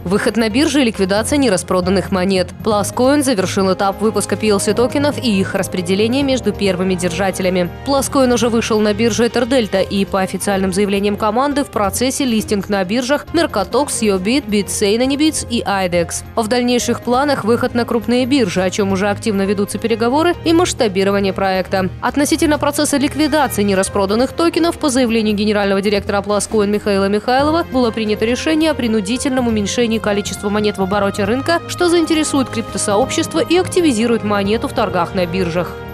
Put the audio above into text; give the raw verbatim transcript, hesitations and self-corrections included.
Выход на биржу и ликвидация нераспроданных монет. Pluscoin завершил этап выпуска пи эл си-токенов и их распределения между первыми держателями. Pluscoin уже вышел на биржу EtherDelta и, по официальным заявлениям команды, в процессе листинг на биржах Mercatox, Yobit, BitSay, Nanibits и ай декс. В дальнейших планах выход на крупные биржи, о чем уже активно ведутся переговоры, и масштабирование проекта. Относительно процесса ликвидации нераспроданных токенов, по заявлению генерального директора Pluscoin Михаила Михайлова, было принято решение о принудительном уменьшении количества монет в обороте рынка, что заинтересует криптосообщество и активизирует монету в торгах на биржах.